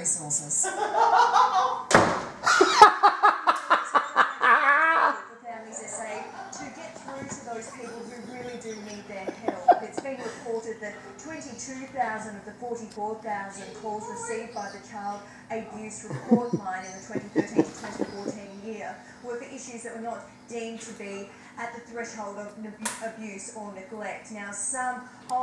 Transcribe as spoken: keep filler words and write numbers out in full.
resources. Those people who really do need their help. It's been reported that twenty-two thousand of the forty-four thousand calls received by the Child Abuse Report Line in the twenty thirteen to twenty fourteen year were for issues that were not deemed to be at the threshold of abuse or neglect. Now, some